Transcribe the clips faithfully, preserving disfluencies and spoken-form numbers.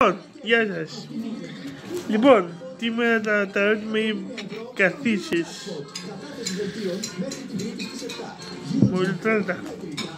Λοιπόν, γεια σας. Λοιπόν, τι με τα, τα ερώτημα είναι καθίσεις. Μολυτράτα.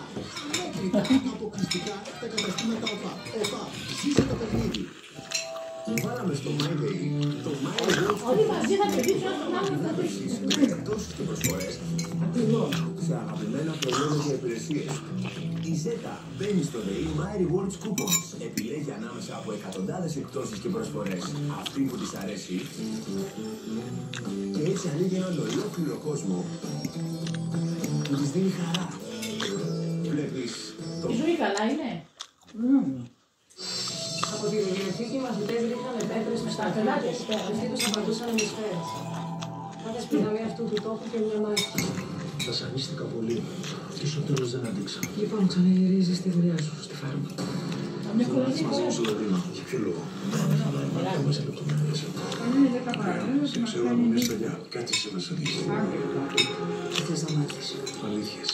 Βάλαμε στο MyDay το MyDay όλοι μαζί θα πετύχουν εκτός και προσφορές σε αγαπημένα προϊόντα και υπηρεσίες. Η Zeta μπαίνει στο ΔΕΗ My Rewards Coupons. Επιλέγει ανάμεσα από εκατοντάδες εκπτώσεις και προσφορές αυτή που της αρέσει και έτσι ανοίγει έναν ολόκληρο κόσμο που της δίνει χαρά. Βλέπεις το... Η ζωή καλά είναι. Από τη βιβλιοθήκη οι μαθητές ρίχνανε πέτρες με στα πελάτες. Αυτοί τους απαντούσαν με σφαίρες. Κάθε σπουδαλή αυτού του τόπου και μια μάχη. Βασανίστηκα πολύ και στο τέλος δεν αντίξα. Λοιπόν, ξαναγυρίζεις τη δουλειά σου στη φάρμα. Για ποιο λόγο? Δεν σε λεπτομέρειες. Δεν ξέρω αν είναι σταλιά. Κάτι σε μας αδείχει. Τι θες να μάθεις? Αλήθειες.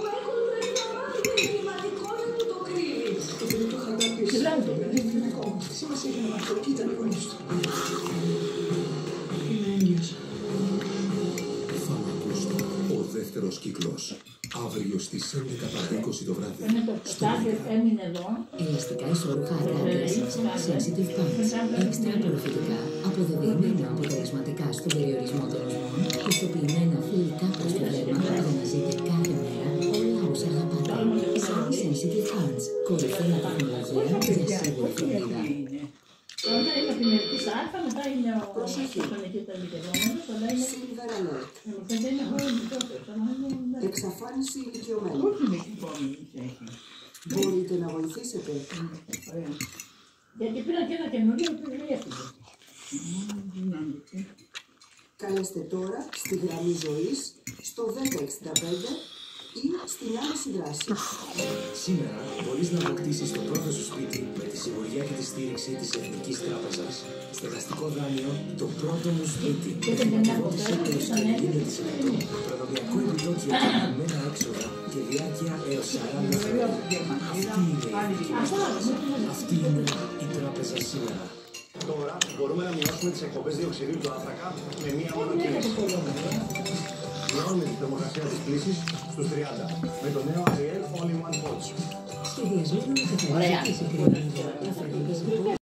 Είναι έγκυος. Θα ακούσω ο δεύτερος κύκλος. Αύριο στις έντεκα παρά είκοσι το βράδυ. Στο έμεινε εδώ. Ελαστικά ισόρουχα Atlantis, sensitive pants, έξτρα απορροφητικά, αποδεδειγμένα αποτελεσματικά στον περιορισμό των οσμών, πιστοποιημένα φιλικά προς το δέρμα, αγωναζείτε κάθε μέρα όλα όσα αγαπάτε. Sensitive pants, κορυφαία τεχνολογία για σίγουρη φροντίδα. Όταν είναι αφημερική άρθρα, μετά είναι ο... Προσοχή. Silver alert. Εξαφάνιση ηλικιωμένων. Μπορείτε να βοηθήσετε? Γιατί πήρα και ένα καινούριο που έφυγε. Καλέστε τώρα στη γραμμή ζωής στο δέκα εξήντα πέντε ή στην άμεση δράση. Σήμερα μπορείς να αποκτήσεις το πρώτο σου σπίτι με τη σιγουριά και τη στήριξη της Εθνικής Τράπεζας. Στεγαστικό δάνειο, το πρώτο μου σπίτι. Επιδότηση έως πενήντα τοις εκατό. Προνομιακό επιτόκιο και αγαπημένα έξοδα και διάρκεια έως σαράντα χρόνια. Αυτή είναι η τράπεζα σήμερα. Τώρα μπορούμε να μειώσουμε τις εκπομπές διοξειδίου του άνθρακα με μία μόνο κίνηση. Μειώνουμε τη θερμοκρασία της πλήσης στους τριάντα με το νέο Ariel All in One Pods. Σχεδιασμένο με καθαρή